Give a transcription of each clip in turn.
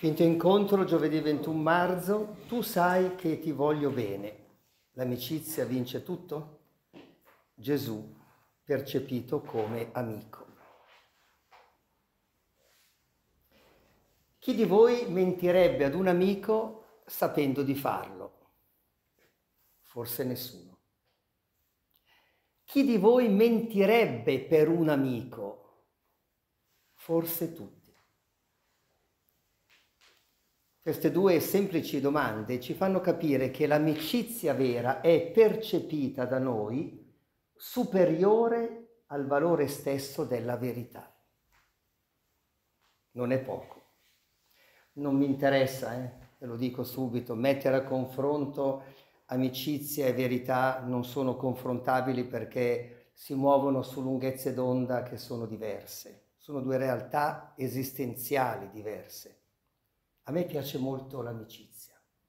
Quinto incontro, giovedì 21 marzo, tu sai che ti voglio bene. L'amicizia vince tutto? Gesù percepito come amico. Chi di voi mentirebbe ad un amico sapendo di farlo? Forse nessuno. Chi di voi mentirebbe per un amico? Forse tutti. Queste due semplici domande ci fanno capire che l'amicizia vera è percepita da noi superiore al valore stesso della verità. Non è poco. Non mi interessa, ve lo dico subito, mettere a confronto amicizia e verità non sono confrontabili perché si muovono su lunghezze d'onda che sono diverse. Sono due realtà esistenziali diverse. A me piace molto l'amicizia.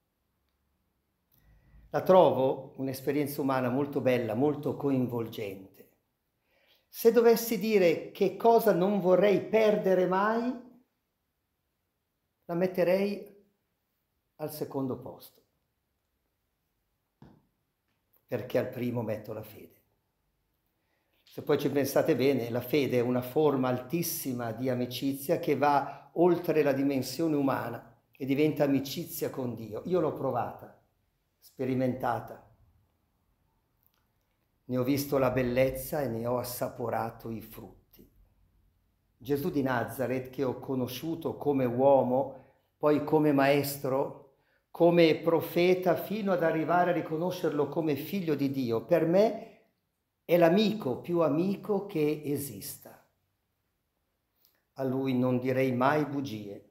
La trovo un'esperienza umana molto bella, molto coinvolgente. Se dovessi dire che cosa non vorrei perdere mai, la metterei al secondo posto, perché al primo metto la fede. Se poi ci pensate bene, la fede è una forma altissima di amicizia che va oltre la dimensione umana e diventa amicizia con Dio. Io l'ho provata, sperimentata. Ne ho visto la bellezza e ne ho assaporato i frutti. Gesù di Nazaret, che ho conosciuto come uomo, poi come maestro, come profeta, fino ad arrivare a riconoscerlo come figlio di Dio, per me è l'amico più amico che esista. A lui non direi mai bugie.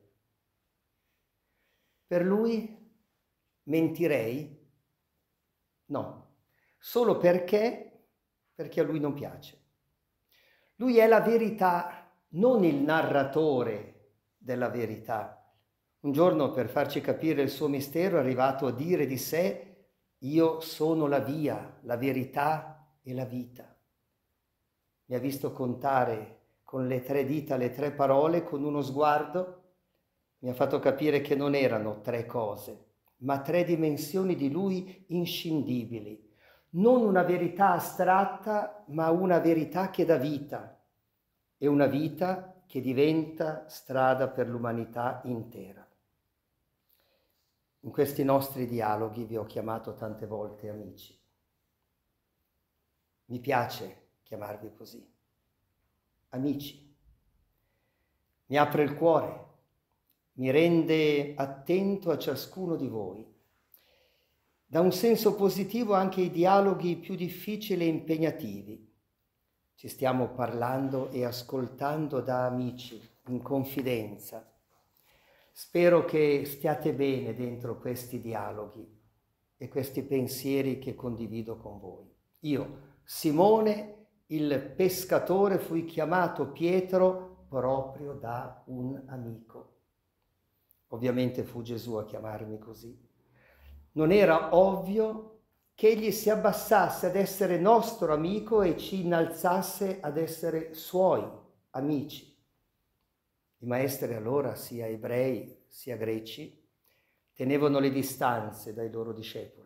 Per lui mentirei? No, solo perché a lui non piace. Lui è la verità, non il narratore della verità. Un giorno, per farci capire il suo mistero, è arrivato a dire di sé: io sono la via, la verità e la vita. Mi ha visto contare con le 3 dita le 3 parole, con uno sguardo mi ha fatto capire che non erano 3 cose, ma 3 dimensioni di lui inscindibili. Non una verità astratta, ma una verità che dà vita, e una vita che diventa strada per l'umanità intera. In questi nostri dialoghi vi ho chiamato tante volte amici. Mi piace chiamarvi così, amici. Mi apre il cuore, mi rende attento a ciascuno di voi. Dà un senso positivo anche ai dialoghi più difficili e impegnativi. Ci stiamo parlando e ascoltando da amici, in confidenza. Spero che stiate bene dentro questi dialoghi e questi pensieri che condivido con voi. Io, Simone, il pescatore, fui chiamato Pietro proprio da un amico. Ovviamente fu Gesù a chiamarmi così. Non era ovvio che egli si abbassasse ad essere nostro amico e ci innalzasse ad essere suoi amici. I maestri allora, sia ebrei sia greci, tenevano le distanze dai loro discepoli.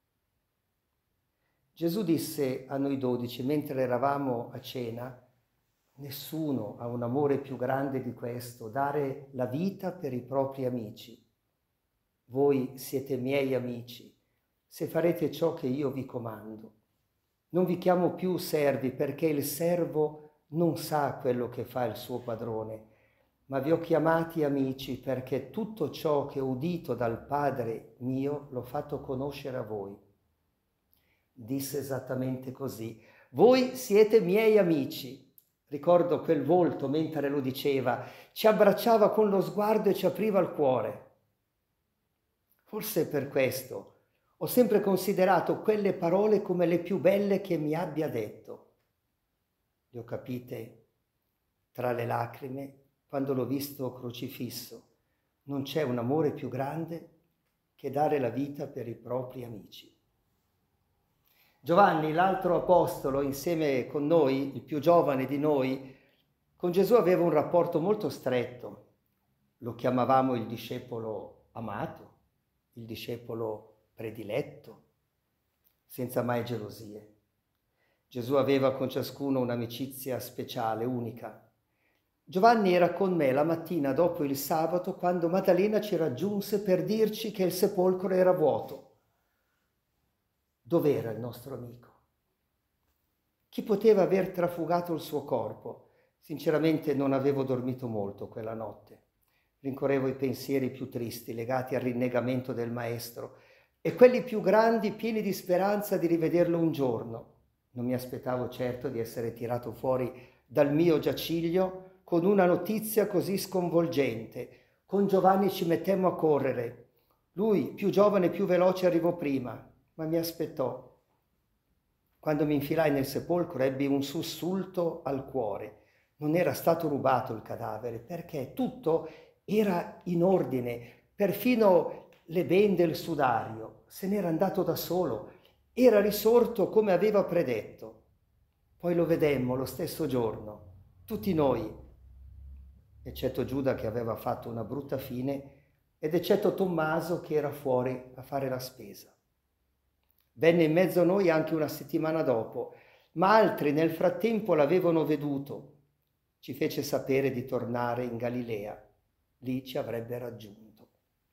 Gesù disse a noi 12, mentre eravamo a cena: nessuno ha un amore più grande di questo, dare la vita per i propri amici. Voi siete miei amici, se farete ciò che io vi comando. Non vi chiamo più servi, perché il servo non sa quello che fa il suo padrone, ma vi ho chiamati amici, perché tutto ciò che ho udito dal Padre mio l'ho fatto conoscere a voi. Disse esattamente così: voi siete miei amici. Ricordo quel volto mentre lo diceva, ci abbracciava con lo sguardo e ci apriva il cuore. Forse per questo ho sempre considerato quelle parole come le più belle che mi abbia detto. Le ho capite tra le lacrime quando l'ho visto crocifisso. Non c'è un amore più grande che dare la vita per i propri amici. Giovanni, l'altro apostolo, insieme con noi, il più giovane di noi, con Gesù aveva un rapporto molto stretto. lo chiamavamo il discepolo amato, il discepolo prediletto, senza mai gelosie. Gesù aveva con ciascuno un'amicizia speciale, unica. Giovanni era con me la mattina dopo il sabato quando Maddalena ci raggiunse per dirci che il sepolcro era vuoto. Dov'era il nostro amico? Chi poteva aver trafugato il suo corpo? Sinceramente non avevo dormito molto quella notte. Rincorrevo i pensieri più tristi legati al rinnegamento del maestro e quelli più grandi pieni di speranza di rivederlo un giorno. Non mi aspettavo certo di essere tirato fuori dal mio giaciglio con una notizia così sconvolgente. Con Giovanni ci mettemmo a correre. Lui, più giovane e più veloce, arrivò prima, ma mi aspettò. Quando mi infilai nel sepolcro ebbi un sussulto al cuore. Non era stato rubato il cadavere, perché tutto era in ordine, perfino le bende e il sudario. Se n'era andato da solo, era risorto come aveva predetto. Poi lo vedemmo lo stesso giorno, tutti noi, eccetto Giuda che aveva fatto una brutta fine ed eccetto Tommaso che era fuori a fare la spesa. Venne in mezzo a noi anche una settimana dopo, ma altri nel frattempo l'avevano veduto. Ci fece sapere di tornare in Galilea. Lì ci avrebbe raggiunto.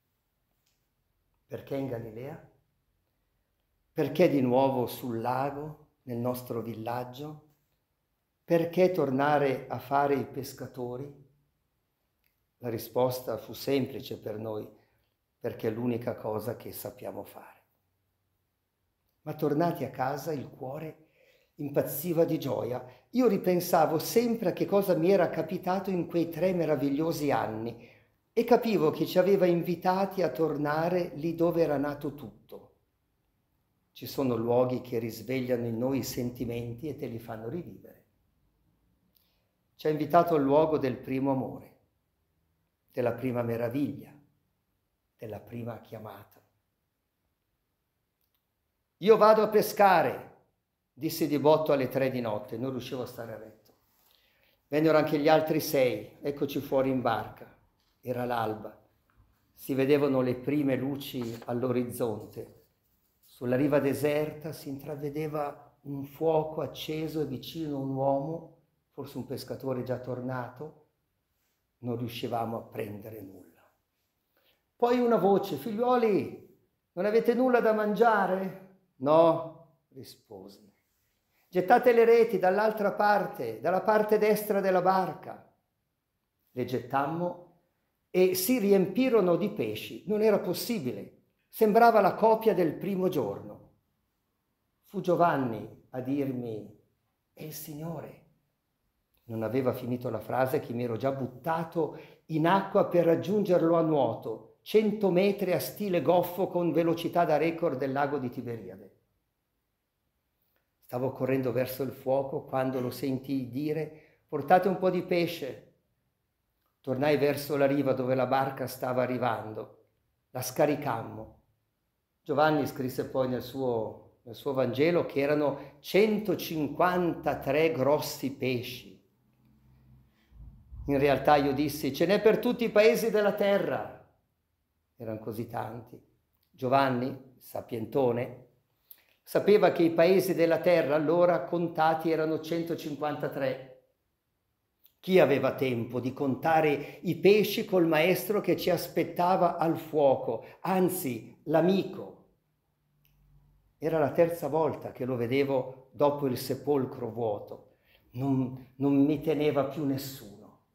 Perché in Galilea? Perché di nuovo sul lago, nel nostro villaggio? Perché tornare a fare i pescatori? La risposta fu semplice per noi, perché è l'unica cosa che sappiamo fare. Ma tornati a casa il cuore impazziva di gioia. Io ripensavo sempre a che cosa mi era capitato in quei 3 meravigliosi anni e capivo che ci aveva invitati a tornare lì dove era nato tutto. Ci sono luoghi che risvegliano in noi i sentimenti e te li fanno rivivere. Ci ha invitato al luogo del primo amore, della prima meraviglia, della prima chiamata. Io vado a pescare, dissi di botto alle 3 di notte, non riuscivo a stare a letto. Vennero anche gli altri 6, eccoci fuori in barca. Era l'alba, si vedevano le prime luci all'orizzonte. Sulla riva deserta si intravedeva un fuoco acceso e vicino un uomo, forse un pescatore già tornato. Non riuscivamo a prendere nulla. Poi una voce: figliuoli, non avete nulla da mangiare? No, risposi. Gettate le reti dall'altra parte, dalla parte destra della barca. Le gettammo e si riempirono di pesci. Non era possibile. Sembrava la copia del primo giorno. Fu Giovanni a dirmi: è il Signore. Non aveva finito la frase che mi ero già buttato in acqua per raggiungerlo a nuoto, 100 metri a stile goffo con velocità da record del lago di Tiberiade. Stavo correndo verso il fuoco quando lo sentii dire: portate un po' di pesce. Tornai verso la riva dove la barca stava arrivando. La scaricammo. Giovanni scrisse poi nel suo Vangelo che erano 153 grossi pesci. In realtà io dissi: ce n'è per tutti i paesi della terra. Erano così tanti. Giovanni, sapientone, sapeva che i paesi della terra allora contati erano 153. Chi aveva tempo di contare i pesci col maestro che ci aspettava al fuoco, anzi l'amico? Era la 3ª volta che lo vedevo dopo il sepolcro vuoto. Non mi teneva più nessuno.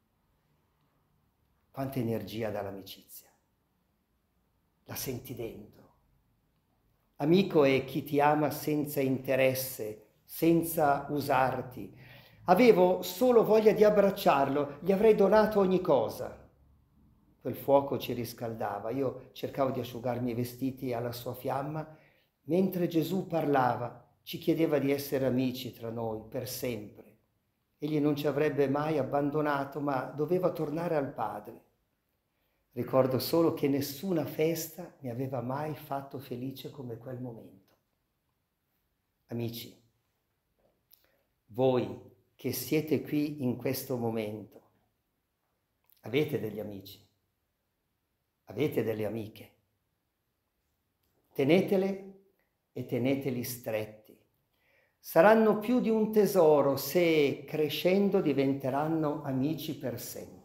Quanta energia dall'amicizia. La senti dentro. Amico è chi ti ama senza interesse, senza usarti. Avevo solo voglia di abbracciarlo, gli avrei donato ogni cosa. Quel fuoco ci riscaldava, io cercavo di asciugarmi i vestiti alla sua fiamma, mentre Gesù parlava, ci chiedeva di essere amici tra noi per sempre. Egli non ci avrebbe mai abbandonato, ma doveva tornare al Padre. Ricordo solo che nessuna festa mi aveva mai fatto felice come quel momento. Amici, voi che siete qui in questo momento, avete degli amici? Avete delle amiche. Tenetele e teneteli stretti. Saranno più di un tesoro se crescendo diventeranno amici per sempre.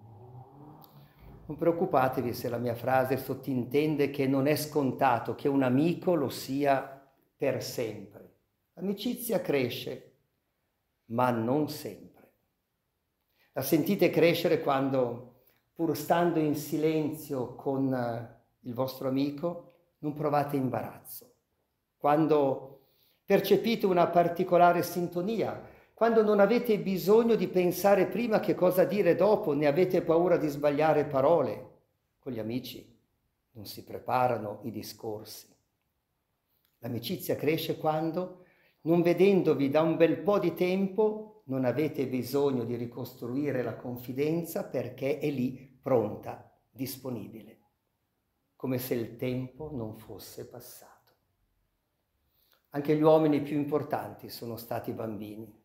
Non preoccupatevi se la mia frase sottintende che non è scontato che un amico lo sia per sempre. L'amicizia cresce, ma non sempre. La sentite crescere quando, pur stando in silenzio con il vostro amico, non provate imbarazzo. Quando percepite una particolare sintonia, quando non avete bisogno di pensare prima che cosa dire dopo, ne avete paura di sbagliare parole. Con gli amici non si preparano i discorsi. L'amicizia cresce quando, non vedendovi da un bel po' di tempo, non avete bisogno di ricostruire la confidenza perché è lì, pronta, disponibile, come se il tempo non fosse passato. Anche gli uomini più importanti sono stati bambini.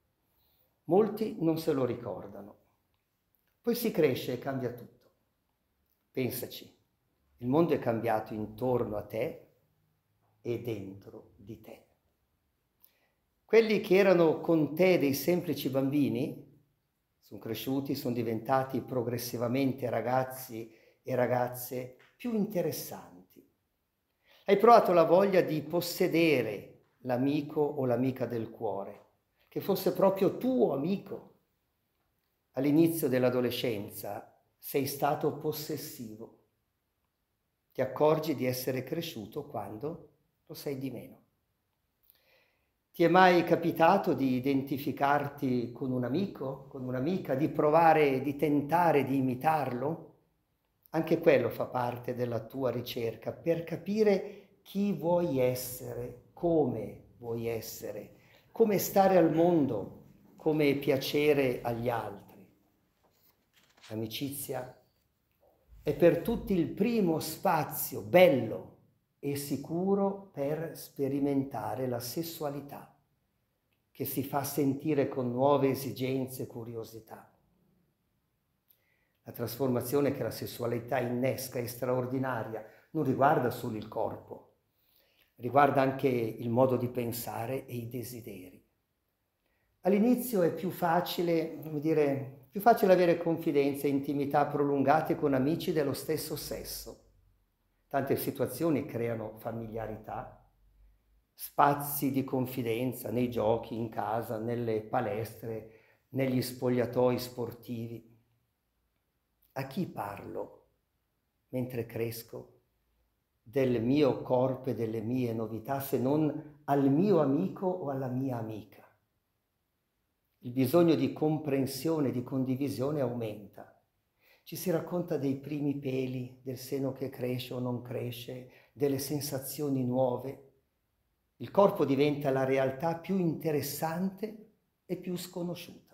Molti non se lo ricordano. Poi si cresce e cambia tutto. Pensaci, il mondo è cambiato intorno a te e dentro di te. Quelli che erano con te dei semplici bambini sono cresciuti, sono diventati progressivamente ragazzi e ragazze più interessanti. Hai provato la voglia di possedere l'amico o l'amica del cuore, che fosse proprio tuo amico. All'inizio dell'adolescenza sei stato possessivo. Ti accorgi di essere cresciuto quando lo sei di meno. Ti è mai capitato di identificarti con un amico, con un'amica, di provare, di tentare di imitarlo? Anche quello fa parte della tua ricerca per capire chi vuoi essere, come stare al mondo, come piacere agli altri. L'amicizia è per tutti il primo spazio bello e sicuro per sperimentare la sessualità, che si fa sentire con nuove esigenze e curiosità. La trasformazione che la sessualità innesca è straordinaria, non riguarda solo il corpo, riguarda anche il modo di pensare e i desideri. All'inizio è più facile avere confidenza e intimità prolungate con amici dello stesso sesso. Tante situazioni creano familiarità, spazi di confidenza nei giochi, in casa, nelle palestre, negli spogliatoi sportivi. A chi parlo mentre cresco del mio corpo e delle mie novità se non al mio amico o alla mia amica? Il bisogno di comprensione, di condivisione aumenta. Ci si racconta dei primi peli, del seno che cresce o non cresce, delle sensazioni nuove. Il corpo diventa la realtà più interessante e più sconosciuta.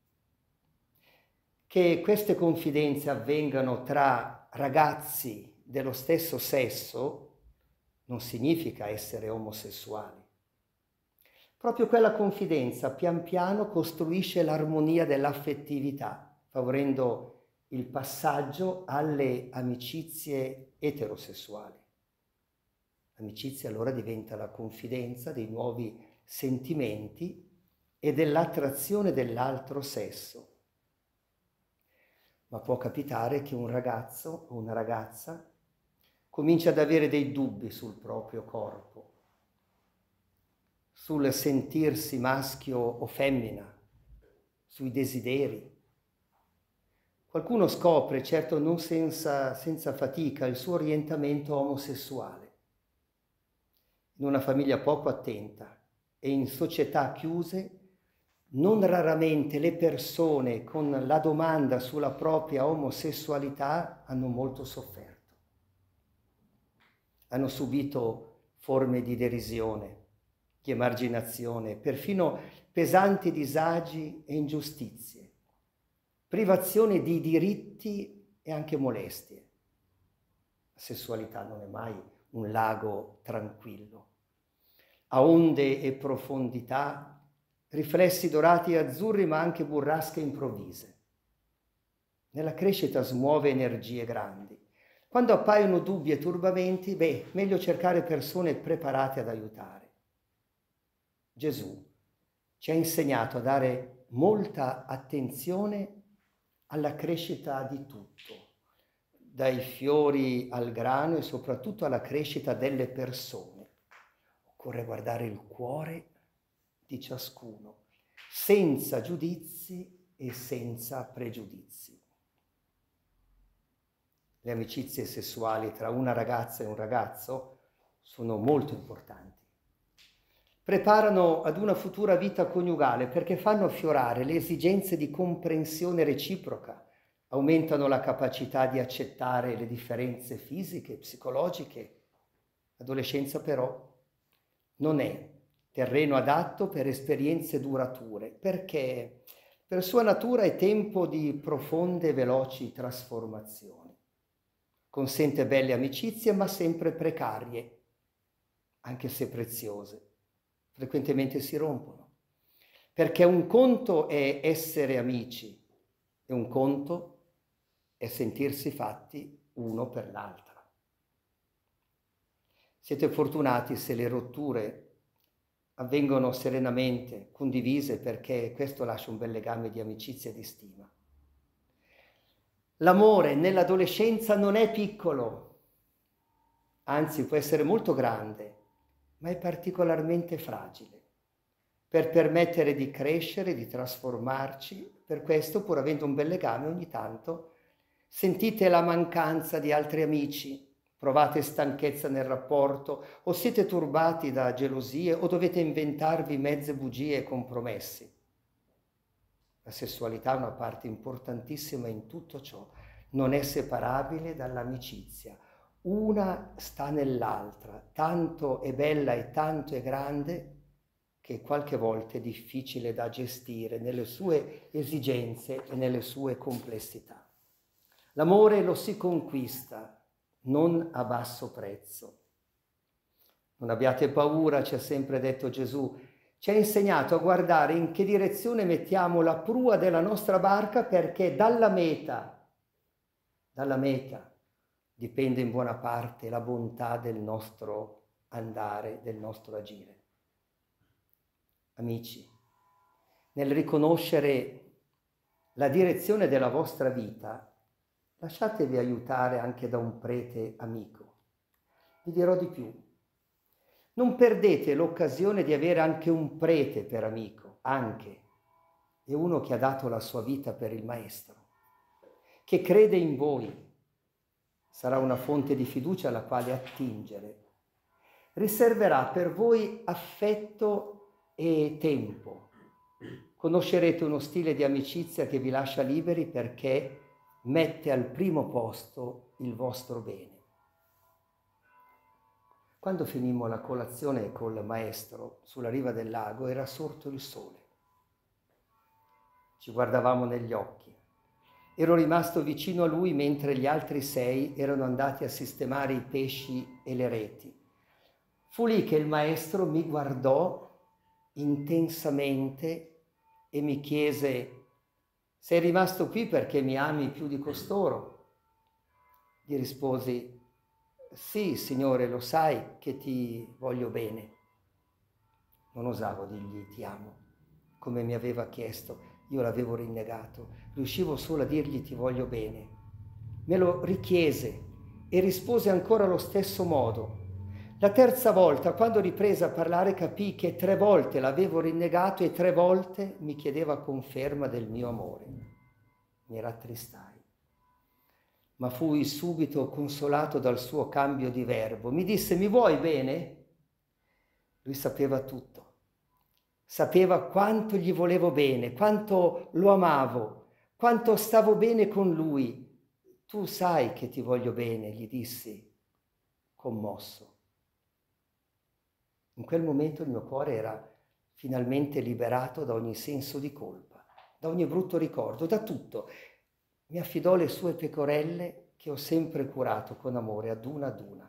Che queste confidenze avvengano tra ragazzi dello stesso sesso non significa essere omosessuali. Proprio quella confidenza pian piano costruisce l'armonia dell'affettività, favorendo il passaggio alle amicizie eterosessuali. L'amicizia allora diventa la confidenza dei nuovi sentimenti e dell'attrazione dell'altro sesso. Ma può capitare che un ragazzo o una ragazza cominci ad avere dei dubbi sul proprio corpo, sul sentirsi maschio o femmina, sui desideri. Qualcuno scopre, certo non senza fatica, il suo orientamento omosessuale. In una famiglia poco attenta e in società chiuse, non raramente le persone con la domanda sulla propria omosessualità hanno molto sofferto. Hanno subito forme di derisione, di emarginazione, perfino pesanti disagi e ingiustizie, privazione di diritti e anche molestie. La sessualità non è mai un lago tranquillo. Ha onde e profondità, riflessi dorati e azzurri, ma anche burrasche improvvise. Nella crescita smuove energie grandi. Quando appaiono dubbi e turbamenti, meglio cercare persone preparate ad aiutare. Gesù ci ha insegnato a dare molta attenzione alla crescita di tutto, dai fiori al grano e soprattutto alla crescita delle persone. Occorre guardare il cuore di ciascuno, senza giudizi e senza pregiudizi. Le amicizie sessuali tra una ragazza e un ragazzo sono molto importanti. Preparano ad una futura vita coniugale perché fanno affiorare le esigenze di comprensione reciproca, aumentano la capacità di accettare le differenze fisiche, psicologiche. L'adolescenza però non è terreno adatto per esperienze durature, perché per sua natura è tempo di profonde e veloci trasformazioni. Consente belle amicizie, ma sempre precarie, anche se preziose. Frequentemente si rompono, perché un conto è essere amici e un conto è sentirsi fatti uno per l'altra. Siete fortunati se le rotture avvengono serenamente, condivise, perché questo lascia un bel legame di amicizia e di stima. L'amore nell'adolescenza non è piccolo, anzi può essere molto grande, ma è particolarmente fragile. Per permettere di crescere, di trasformarci, per questo, pur avendo un bel legame, ogni tanto sentite la mancanza di altri amici, provate stanchezza nel rapporto, o siete turbati da gelosie, o dovete inventarvi mezze bugie e compromessi. La sessualità è una parte importantissima in tutto ciò, non è separabile dall'amicizia. Una sta nell'altra, tanto è bella e tanto è grande che qualche volta è difficile da gestire nelle sue esigenze e nelle sue complessità. L'amore lo si conquista, non a basso prezzo. Non abbiate paura, ci ha sempre detto Gesù. Ci ha insegnato a guardare in che direzione mettiamo la prua della nostra barca, perché dalla meta dipende in buona parte la bontà del nostro andare, del nostro agire. Amici, nel riconoscere la direzione della vostra vita, lasciatevi aiutare anche da un prete amico. Vi dirò di più. Non perdete l'occasione di avere anche un prete per amico, è uno che ha dato la sua vita per il Maestro, che crede in voi, sarà una fonte di fiducia alla quale attingere, riserverà per voi affetto e tempo, conoscerete uno stile di amicizia che vi lascia liberi perché mette al primo posto il vostro bene. Quando finimmo la colazione col Maestro sulla riva del lago era sorto il sole. Ci guardavamo negli occhi. Ero rimasto vicino a lui mentre gli altri 6 erano andati a sistemare i pesci e le reti. Fu lì che il Maestro mi guardò intensamente e mi chiese: sei rimasto qui perché mi ami più di costoro? Gli risposi: sì, Signore, lo sai che ti voglio bene. Non osavo dirgli ti amo, come mi aveva chiesto. Io l'avevo rinnegato. Riuscivo solo a dirgli ti voglio bene. Me lo richiese e rispose ancora allo stesso modo. La terza volta, quando riprese a parlare, capii che 3 volte l'avevo rinnegato e 3 volte mi chiedeva conferma del mio amore. Mi rattristai, ma fui subito consolato dal suo cambio di verbo. Mi disse: mi vuoi bene? Lui sapeva tutto. Sapeva quanto gli volevo bene, quanto lo amavo, quanto stavo bene con lui. Tu sai che ti voglio bene, gli dissi, commosso. In quel momento il mio cuore era finalmente liberato da ogni senso di colpa, da ogni brutto ricordo, da tutto. Mi affidò le sue pecorelle che ho sempre curato con amore ad una.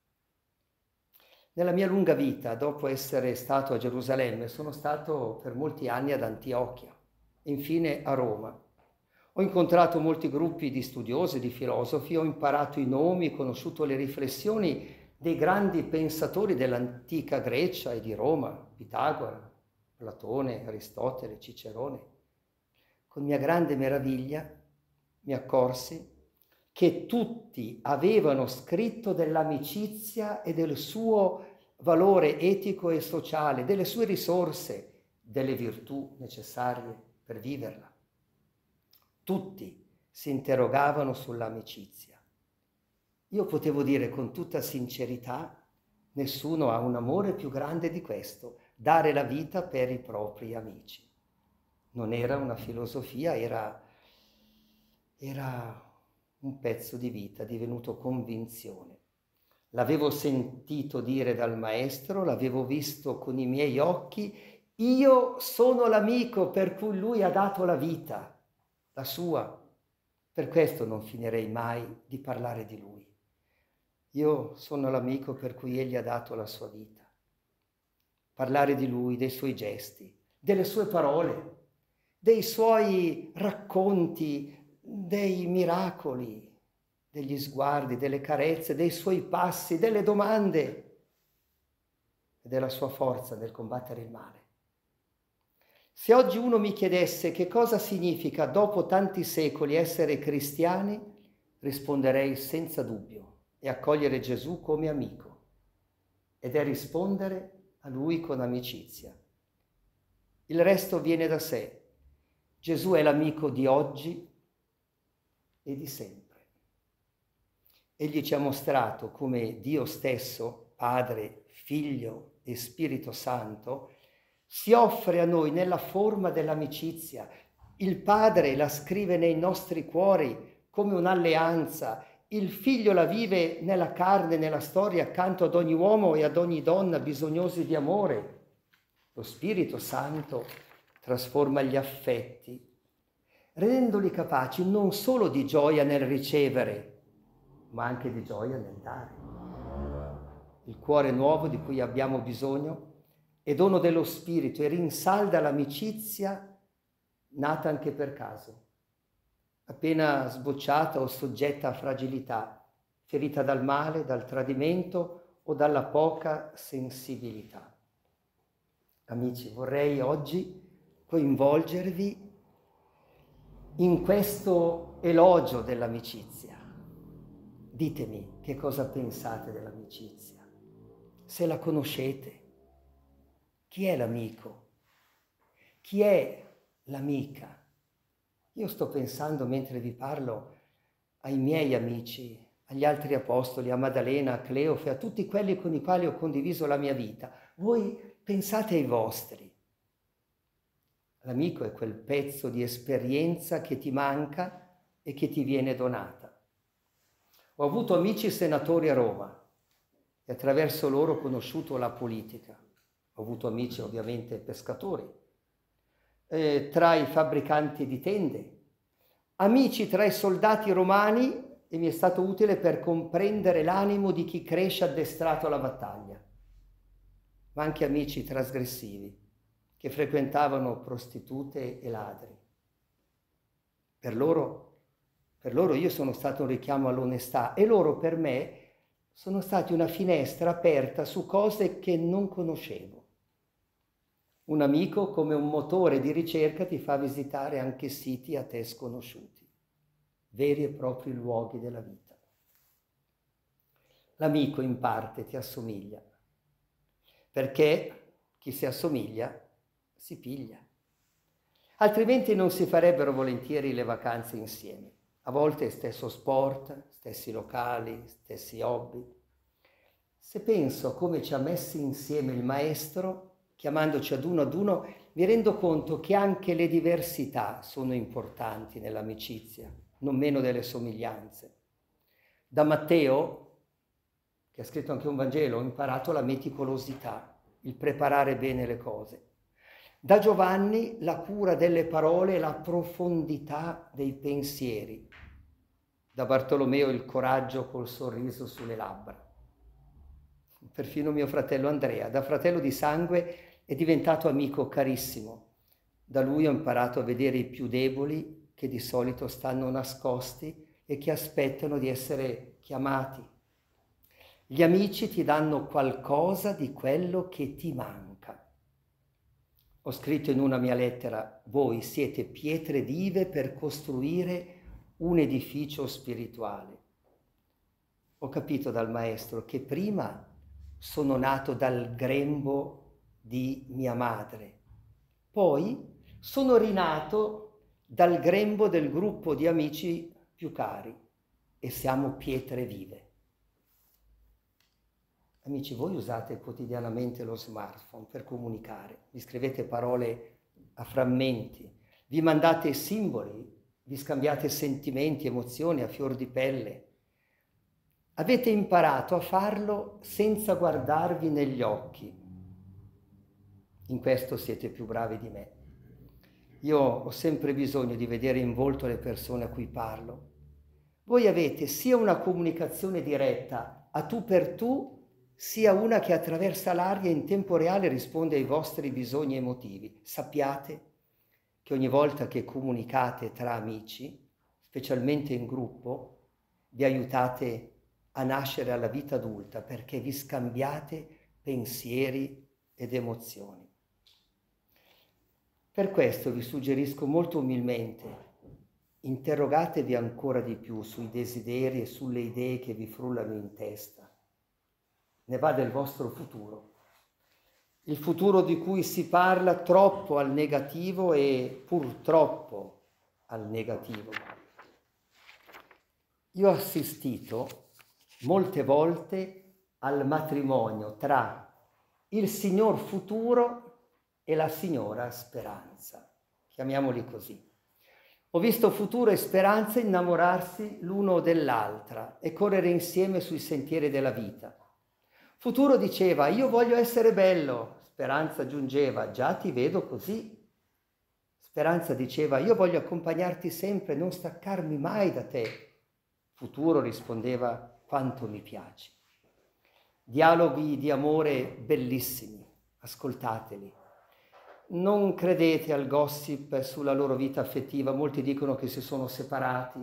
Nella mia lunga vita, dopo essere stato a Gerusalemme, sono stato per molti anni ad Antiochia, infine a Roma. Ho incontrato molti gruppi di studiosi, di filosofi, ho imparato i nomi, conosciuto le riflessioni dei grandi pensatori dell'antica Grecia e di Roma, Pitagora, Platone, Aristotele, Cicerone. Con mia grande meraviglia mi accorsi che tutti avevano scritto dell'amicizia e del suo valore etico e sociale, delle sue risorse, delle virtù necessarie per viverla. Tutti si interrogavano sull'amicizia. Io potevo dire con tutta sincerità, nessuno ha un amore più grande di questo, dare la vita per i propri amici. Non era una filosofia, era un pezzo di vita divenuto convinzione. L'avevo sentito dire dal maestro, l'avevo visto con i miei occhi, io sono l'amico per cui lui ha dato la vita, la sua. Per questo non finirei mai di parlare di lui. Io sono l'amico per cui egli ha dato la sua vita. Parlare di lui, dei suoi gesti, delle sue parole, dei suoi racconti, dei miracoli, degli sguardi, delle carezze, dei suoi passi, delle domande e della sua forza nel combattere il male. Se oggi uno mi chiedesse che cosa significa dopo tanti secoli essere cristiani, risponderei senza dubbio è accogliere Gesù come amico ed è rispondere a Lui con amicizia. Il resto viene da sé. Gesù è l'amico di oggi e di sempre. Egli ci ha mostrato come Dio stesso, Padre, Figlio e Spirito Santo, si offre a noi nella forma dell'amicizia. Il Padre la scrive nei nostri cuori come un'alleanza. Il Figlio la vive nella carne, nella storia, accanto ad ogni uomo e ad ogni donna bisognosi di amore. Lo Spirito Santo trasforma gli affetti, rendendoli capaci non solo di gioia nel ricevere, ma anche di gioia nel dare. Il cuore nuovo di cui abbiamo bisogno è dono dello Spirito e rinsalda l'amicizia nata anche per caso, appena sbocciata o soggetta a fragilità, ferita dal male, dal tradimento o dalla poca sensibilità. Amici, vorrei oggi coinvolgervi in questo elogio dell'amicizia. Ditemi che cosa pensate dell'amicizia, se la conoscete. Chi è l'amico? Chi è l'amica? Io sto pensando mentre vi parlo ai miei amici, agli altri apostoli, a Maddalena, a Cleofe, a tutti quelli con i quali ho condiviso la mia vita. Voi pensate ai vostri. L'amico è quel pezzo di esperienza che ti manca e che ti viene donata. Ho avuto amici senatori a Roma e attraverso loro ho conosciuto la politica. Ho avuto amici ovviamente pescatori, tra i fabbricanti di tende, amici tra i soldati romani e mi è stato utile per comprendere l'animo di chi cresce addestrato alla battaglia, ma anche amici trasgressivi che frequentavano prostitute e ladri. Per loro io sono stato un richiamo all'onestà e loro per me sono stati una finestra aperta su cose che non conoscevo. Un amico, come un motore di ricerca, ti fa visitare anche siti a te sconosciuti, veri e propri luoghi della vita. L'amico in parte ti assomiglia, perché chi si assomiglia si piglia. Altrimenti non si farebbero volentieri le vacanze insieme. A volte stesso sport, stessi locali, stessi hobby. Se penso a come ci ha messi insieme il maestro, chiamandoci ad uno, mi rendo conto che anche le diversità sono importanti nell'amicizia, non meno delle somiglianze. Da Matteo, che ha scritto anche un Vangelo, ho imparato la meticolosità, il preparare bene le cose. Da Giovanni la cura delle parole e la profondità dei pensieri. Da Bartolomeo il coraggio col sorriso sulle labbra. Perfino mio fratello Andrea, da fratello di sangue, è diventato amico carissimo. Da lui ho imparato a vedere i più deboli che di solito stanno nascosti e che aspettano di essere chiamati. Gli amici ti danno qualcosa di quello che ti manca. Ho scritto in una mia lettera: voi siete pietre vive per costruire un edificio spirituale. Ho capito dal maestro che prima sono nato dal grembo di mia madre, poi sono rinato dal grembo del gruppo di amici più cari e siamo pietre vive. Amici, voi usate quotidianamente lo smartphone per comunicare, vi scrivete parole a frammenti, vi mandate simboli, vi scambiate sentimenti, emozioni a fior di pelle. Avete imparato a farlo senza guardarvi negli occhi. In questo siete più bravi di me. Io ho sempre bisogno di vedere in volto le persone a cui parlo. Voi avete sia una comunicazione diretta a tu per tu, sia una che attraversa l'aria e in tempo reale risponde ai vostri bisogni emotivi. Sappiate che ogni volta che comunicate tra amici, specialmente in gruppo, vi aiutate a nascere alla vita adulta perché vi scambiate pensieri ed emozioni. Per questo vi suggerisco molto umilmente: interrogatevi ancora di più sui desideri e sulle idee che vi frullano in testa. Ne va del vostro futuro. Il futuro di cui si parla troppo al negativo e purtroppo al negativo. Io ho assistito molte volte al matrimonio tra il signor futuro e la signora speranza, chiamiamoli così. Ho visto futuro e speranza innamorarsi l'uno dell'altra e correre insieme sui sentieri della vita. Futuro diceva: io voglio essere bello. Speranza aggiungeva: già ti vedo così. Speranza diceva: io voglio accompagnarti sempre, non staccarmi mai da te. Futuro rispondeva: quanto mi piaci. Dialoghi di amore bellissimi, ascoltateli. Non credete al gossip sulla loro vita affettiva. Molti dicono che si sono separati,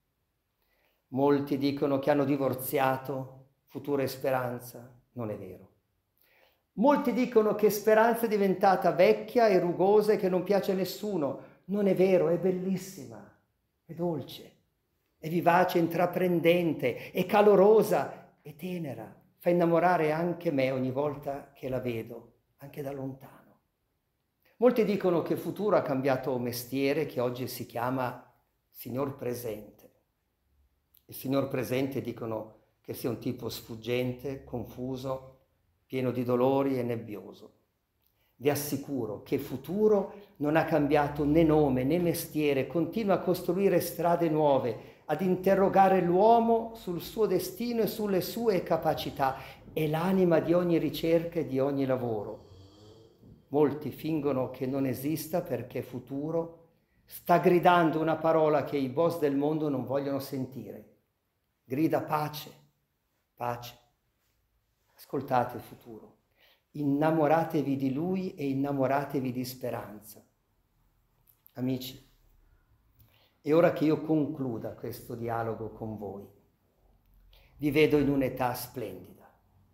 molti dicono che hanno divorziato. Futuro e Speranza, non è vero. Molti dicono che Speranza è diventata vecchia e rugosa e che non piace a nessuno. Non è vero, è bellissima, è dolce, è vivace, intraprendente, è calorosa e tenera. Fa innamorare anche me ogni volta che la vedo, anche da lontano. Molti dicono che Futuro ha cambiato mestiere, che oggi si chiama Signor Presente. Il Signor Presente dicono che sia un tipo sfuggente, confuso, pieno di dolori e nebbioso. Vi assicuro che Futuro non ha cambiato né nome né mestiere, continua a costruire strade nuove, ad interrogare l'uomo sul suo destino e sulle sue capacità. È l'anima di ogni ricerca e di ogni lavoro. Molti fingono che non esista perché Futuro sta gridando una parola che i boss del mondo non vogliono sentire. Grida pace. Pace. Ascoltate il Futuro, innamoratevi di lui e innamoratevi di Speranza. Amici, è ora che io concluda questo dialogo con voi. Vi vedo in un'età splendida.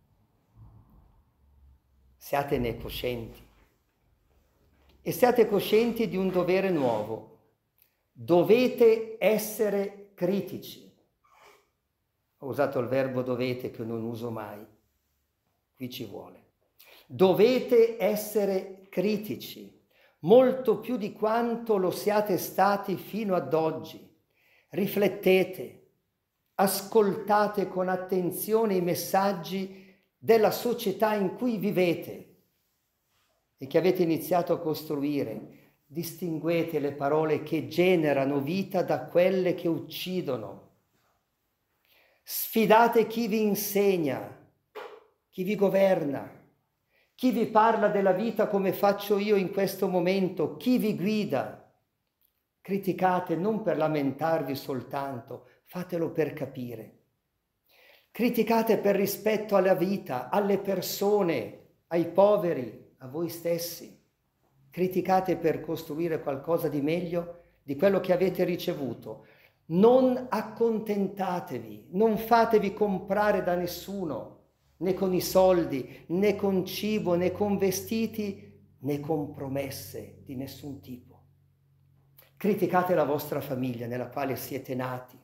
Siatene coscienti e siate coscienti di un dovere nuovo. Dovete essere critici. Ho usato il verbo dovete che non uso mai. Qui ci vuole. Dovete essere critici, molto più di quanto lo siate stati fino ad oggi. Riflettete, ascoltate con attenzione i messaggi della società in cui vivete e che avete iniziato a costruire. Distinguete le parole che generano vita da quelle che uccidono. Sfidate chi vi insegna, chi vi governa, chi vi parla della vita come faccio io in questo momento, chi vi guida. Criticate non per lamentarvi soltanto, fatelo per capire. Criticate per rispetto alla vita, alle persone, ai poveri, a voi stessi. Criticate per costruire qualcosa di meglio di quello che avete ricevuto. Non accontentatevi, non fatevi comprare da nessuno, né con i soldi, né con cibo, né con vestiti, né con promesse di nessun tipo. Criticate la vostra famiglia nella quale siete nati,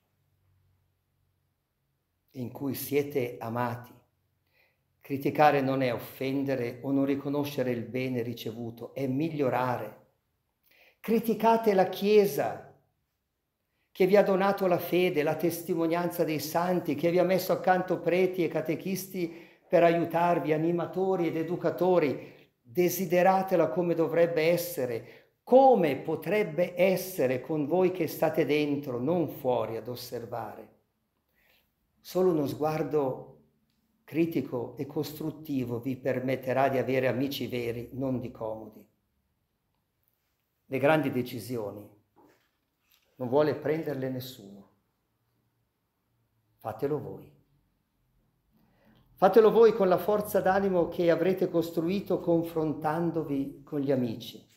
in cui siete amati. Criticare non è offendere o non riconoscere il bene ricevuto, è migliorare. Criticate la Chiesa che vi ha donato la fede, la testimonianza dei santi, che vi ha messo accanto preti e catechisti per aiutarvi, animatori ed educatori. Desideratela come dovrebbe essere, come potrebbe essere con voi che state dentro, non fuori ad osservare. Solo uno sguardo critico e costruttivo vi permetterà di avere amici veri, non di comodi. Le grandi decisioni non vuole prenderle nessuno. Fatelo voi. Fatelo voi con la forza d'animo che avrete costruito confrontandovi con gli amici.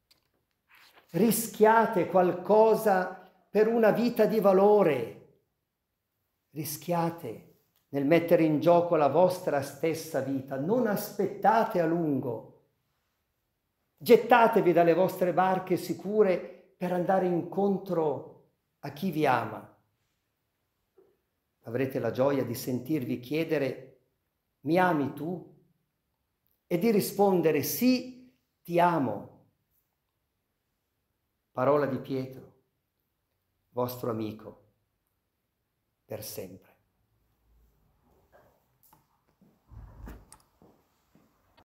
Rischiate qualcosa per una vita di valore. Rischiate nel mettere in gioco la vostra stessa vita. Non aspettate a lungo. Gettatevi dalle vostre barche sicure per andare incontro a chi vi ama. Avrete la gioia di sentirvi chiedere: mi ami tu? E di rispondere: sì, ti amo. Parola di Pietro, vostro amico, per sempre.